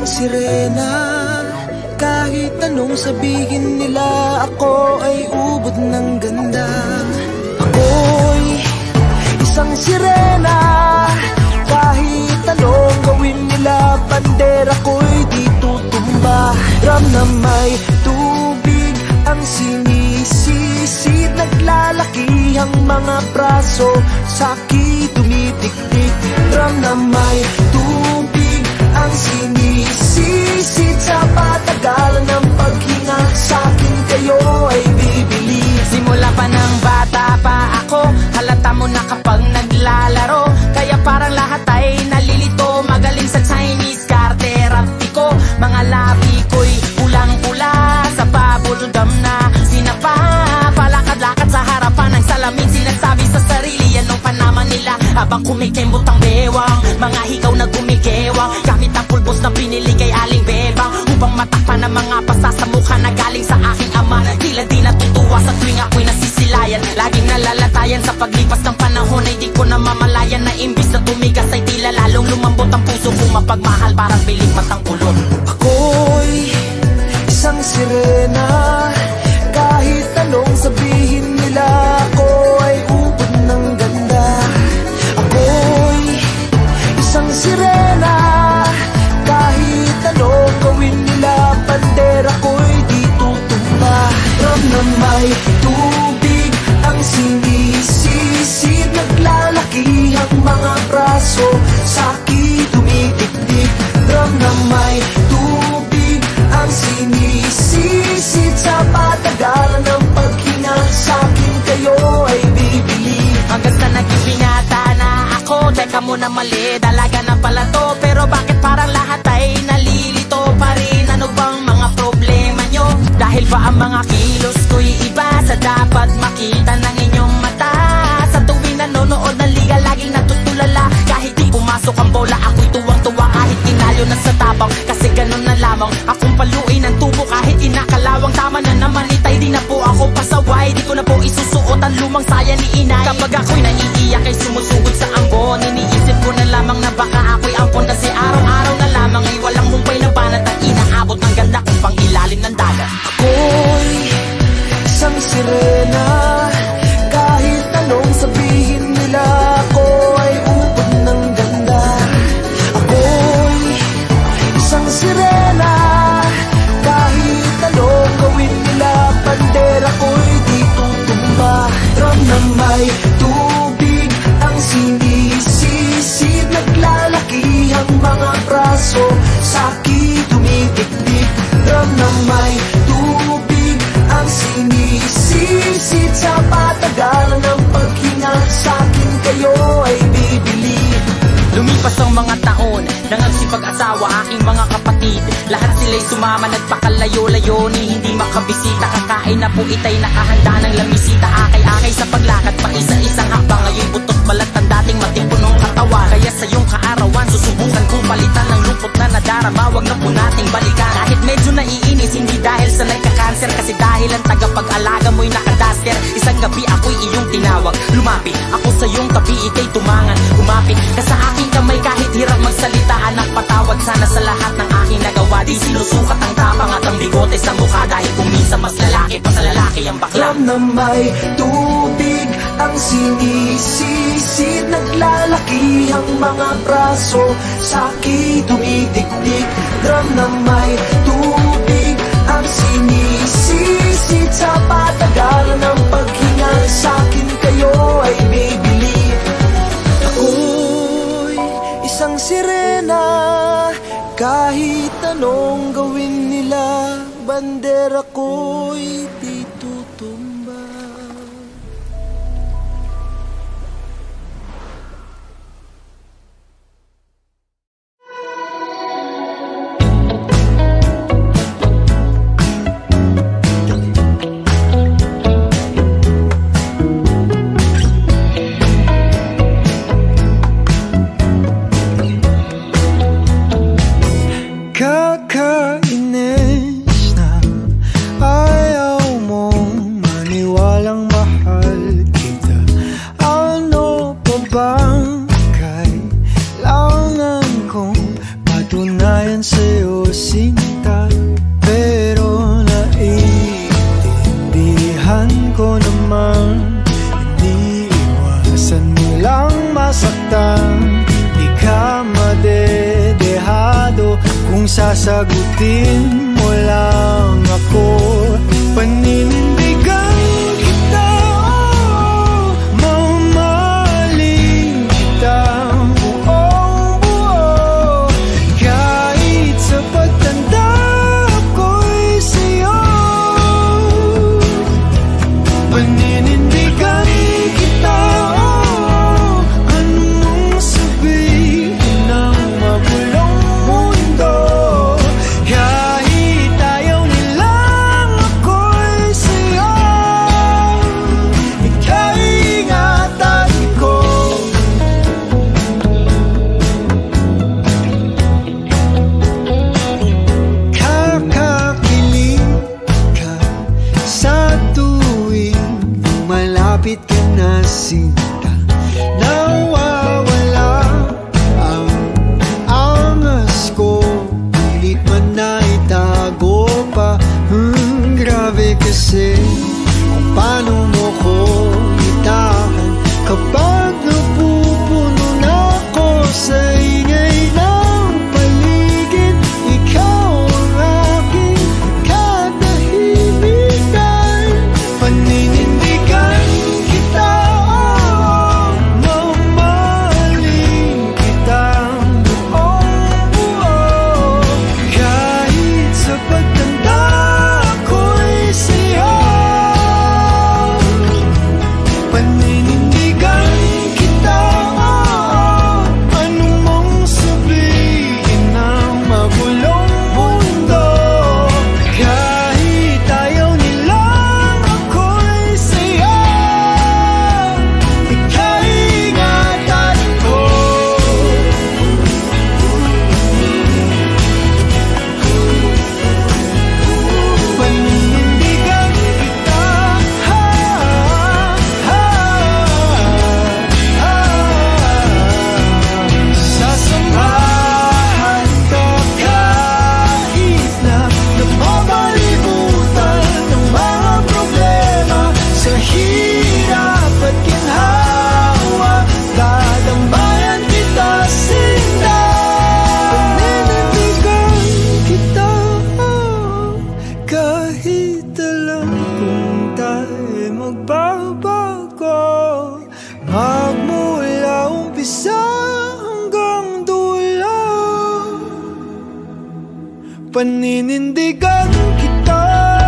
sirena. Kahit anong sabihin nila, ako ay ubod ng ganda. Ako'y isang sirena. Kahit anong gawin nila, bandera ko'y di tutumba. Ram na may tubig ang sinisisid, naglalaki ang mga braso, sa'ki tumitik-tik. Ram na may tubig ang sinisisid, sa patagalan ng paghinga, sa'kin kayo ay bibili. Simula pa ng bata pa ako, halata mo na kapag naglalaro, kaya parang lahat ay nalilito. Magaling sa Chinese karte, rapti ko, mga labi ko'y pulang-pula, sa bubblegum na sinapa. Palakad-lakad sa harapan ng salamin, sinasabi sa sarili anong panaman nila, habang kumikembot ang bewang, mga higaw na gumigewang, gamit ang pulbos na pinili kay Aling Bebang, upang matakpan ang mga pasa sa mukha na galing sa aking ama. Tila di natutuwa sa tuwing ako'y nasisilayan, laging nalalatayan sa paglipas ng panahon, ay di ko na mamalayan na imbis na tumigas ay tila lalong lumambot ang puso kong mapagmahal, parang bilik matang kulot. Ako'y isang sirena. Kahit anong sabihin nila, ako ay ubod ng ganda. Ako'y isang sirena. Kahit anong gawin nila, bandera ko'y di tutumba. Ram na may tubig ang sinisisid, naglalaki ang mga braso, sa'ki tumitik-tik. Ram na may tubig ang sinisisid, sa patagalan ng paghinga, sa'kin kayo ay bibili. Hanggang sa naging binata na ako, teka muna mali, dalaga na pala to, pero bakit parang lahat ay nalilito pa rin? Ano bang mga problema nyo? Dahil ba ang mga kilos ko'y iba sa dapat makita ng inyong mata? Sa tuwing nanonood ng liga, laging natutulala, kahit di pumasok ang bola, ako'y tuwang-tuwa kahit tinalo na sa tabang, kasi ganun na lamang akong paluin ang tubo kahit inakalawang. Tama na naman, itay di na po ako pasaway, di ko na po isusuot ang lumang saya ni inay. Kapag ako'y naiiyak ay sumusugod sa ambon, iniisip ko na lamang na baka ako'y ampon, kasi araw-araw na lamang ay walang humpay na banat ang inaabot ng ganda kung pang ilalim ng dagat. Ako'y isang sirena. Kahit anong sabihin nila, ako ay ubod ng ganda. Ako'y isang sirena. Kahit anong gawin nila, bandera ko'y di tutumba. Ram na may tubig ang sinisisid, naglalaki ang mga braso, sa'ki tumitik-tik. Ram na may tubig ang sinisisid, sa patagalan ng paghinga, sa'kin kayo ay bibili. Lumipas ang mga taon, nang nagsipag-asawa aking mga kapatid, lahat sila'y sumama, nagpakalayo-layo ni hindi makabisita. Kakain na po itay nakahanda ng lamisita, akay-akay sa paglakad pa isa-isang hakbang. Ngayon butot balat ang dating matipunong katawan, kaya sa iyong kaarawan susubukan kong palitan ng lungkot na nadarama. Wag na po nating balikan, kahit medyo naiinis, hindi dahil sa nagka-cancer, kasi dahil ang tagapag-alaga mo'y nakadaster. Isang gabi ako'y iyong tinawag, lumapit ako sa iyong tabi, ikay tumangan, umapit ka sa aking kamay, kahit hirap magsalita, anak patawad sana sa lahat ng aking nagawa. Di sinusukat ang tapang at ang bigote sa mukha, dahil kung minsan mas lalaki pa sa lalaki ang bakla. Ram na may tubig ang sinisisid, naglalaki ang mga braso, sa'ki tumitik-tik. Ram na may tubig ang sinisisid, sa patagalan ng paghinga, sa'kin kayo ay bibili. Ako'y isang sirena. Kahit anong gawin nila, bandera ko'y di tutumba. sagutin mo lang ako. Paninindigan kita, mamahalin kita buong buo. Kahit sa pagtanda ko'y sa'yo. Paninindigan kita, anong sabihin ng magulong mundo. Kahit ayaw nilang ako'y sa'yo, ika'y ingatan ko. Kakakilig ka sa tuwing malapit ka na, sinta. Nawawala ang angas ko, pilit man na itago pa. Grabe kasi kung paano mo ko itahan kapag napupuno na ako sa ingay ng paligid. Ikaw ang aking katahimikan. Paninindigan kita, mamahalin kita buong buo. Kahit sa pagtanda ko'y sa'yo. Paninindigan kita, anong mong sabihin ng magulong mundo. Kahit ayaw nilang ako'y sa'yo, ika'y ingatan ko. Paninindigan kita, sasamahan ka kahit na napapalibutan ng mga problema. Sa hirap at ginhawa, dadambayan kita, sinta. Paninindigan kita, kahit alam kung tayo magbabago. Magmula umpisa hanggang dulo, paninindigan kita.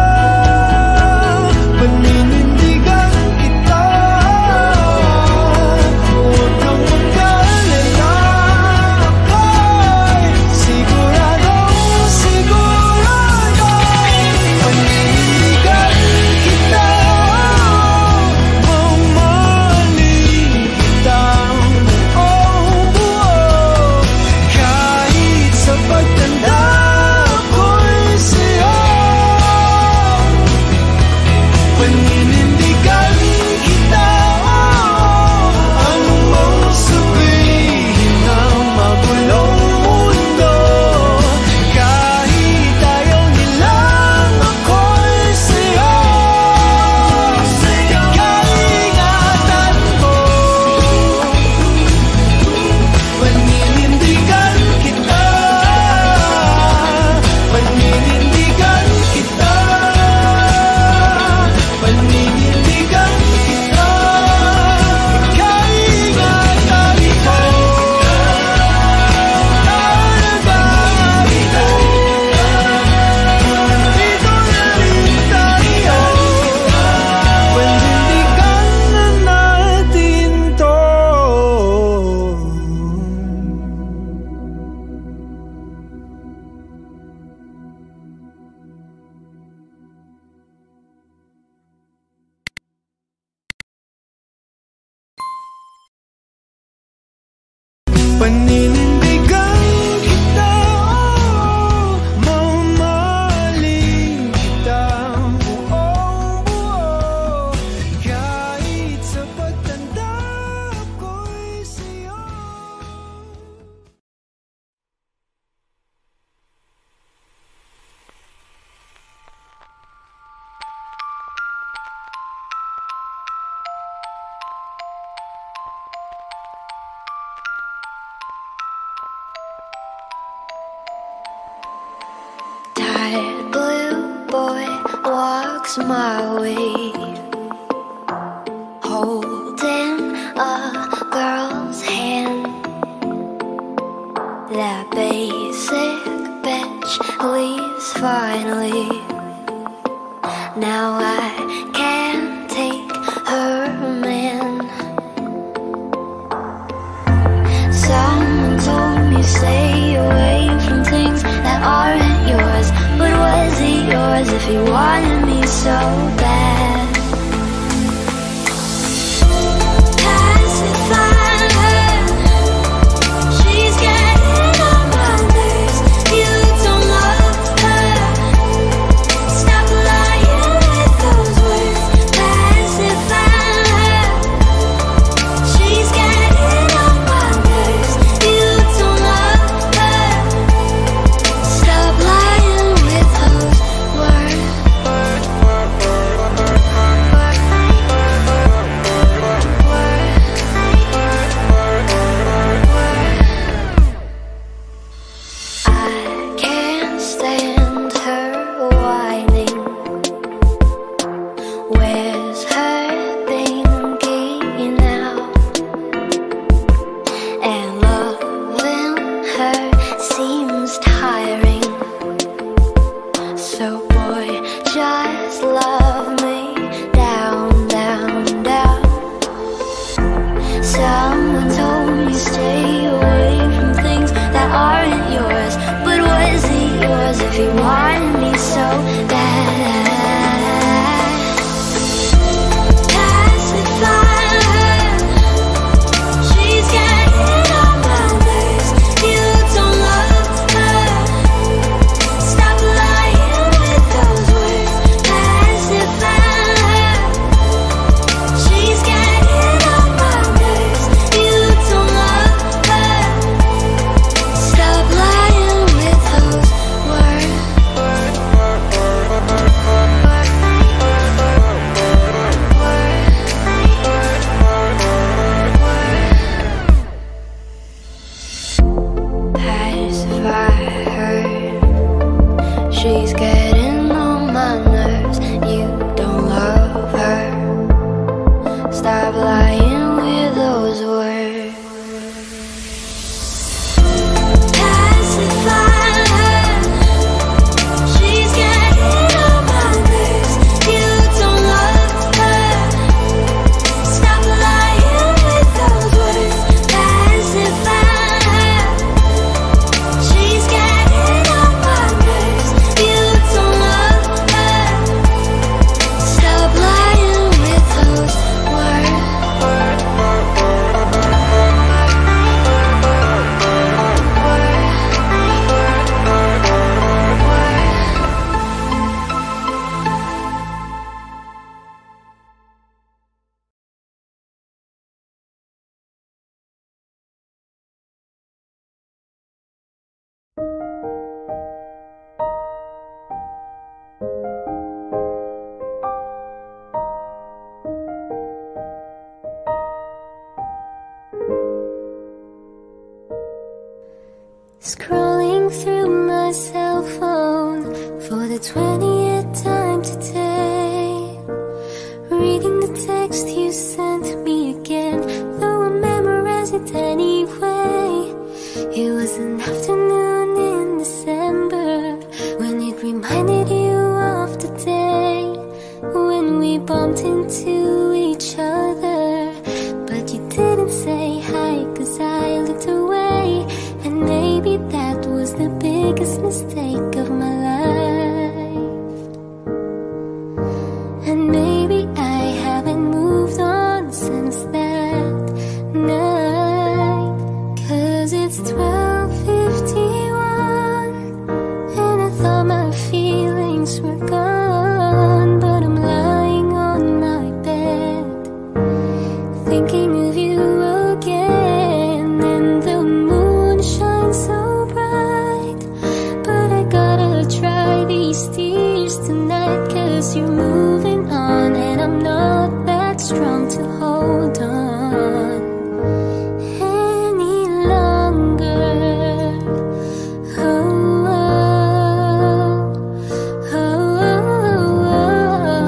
Paninindigan kita, huwag kang mag-alala. Ako'y siguradong sigurado. Paninindigan kita, mamahalin kita buong buo. Kahit sa pagtanda ko'y sa'yo. Paninindigan kita, anong mong sabihin ng magulong mundo. Kahit ayaw nilang ako'y sa'yo, ika'y ingatan ko. Paninindigan kita, paninindigan kita, paninindigan kita, ika'y ingatan ko. Alagaan ko, dito na rin tayo, panindigan na natin to. Paninindigan kita, mamahalin kita buong buo. Kahit sa pagtanda ko'y sa'yo. walks my way, holding a girl's hand. That basic bitch leaves finally. Now I can't take her man. Someone told me stay away from things that aren't yours. But was it yours if he wanted me so bad? Pacify her, she's getting on my nerves. You don't love her, stop lying with those words. Pacify her, she's getting on my nerves. You don't love her, stop lying with those words. I can't stand her whining. Where's her pinky now? And loving her seems tiring. So boy, just love me down, down, down. Someone told me stay away from things that aren't yours. But was it yours if you wanted me so bad? Pacify her, she's getting on my nerves. You don't love her, stop lying with those words. Pacify her, she's getting on my nerves. You don't love her, stop lying with those words. Pacify her, she's getting on my nerves. You don't love her, stop lying with those words. Pacify her, she's getting on my nerves. You don't love her, stop lying with those words. Pacify her, she's getting on my nerves. You don't love her, stop lying with those words. Scrolling through my cell phone for the 20th time today, reading the text you sent me again, though I memorize it anyway. It was an afternoon in December when it reminded you of the day when we bumped into each other, but you didn't say hi 'cause I looked away. And maybe that was the biggest mistake of my life. And maybe I haven't moved on since that night. 'Cause it's 12:51 and I thought my feelings were gone. But I'm lying on my bed thinking of you again. And the moon shines so bright, but I gotta try these tears tonight. 'Cause you're moving on and I'm not that strong to hold on any longer. Oh, oh, oh, oh, oh.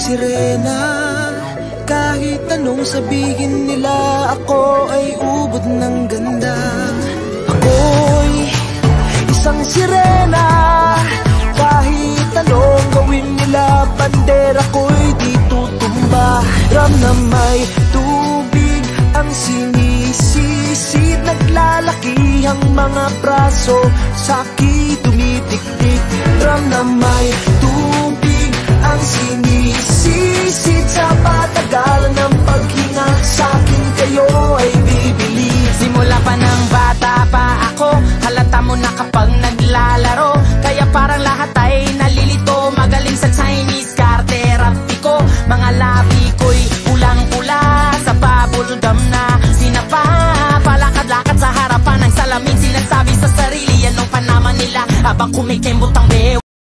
sirena. Kahit anong sabihin nila, ako ay ubod ng ganda. Ako'y isang sirena. Kahit anong gawin nila, bandera ko'y di tutumba. Ram na may tubig ang sinisisid, naglalaki ang mga braso, sa'ki tumitik-tik. Ram na may tubig ang sinisisid, sa patagalan ng paghinga, sa'kin kayo ay bibili. Simula pa ng bata pa ako, halata mo na kapag naglalaro. Kaya parang lahat ay nalilito, magaling sa Chinese karte, rapti ko. Mga labi ko'y pulang-pula, sa bubble gum na sinapa. Palakad-lakad sa harapan ng salamin, sinasabi sa sarili, anong panama nila habang kumikembot ang bewa.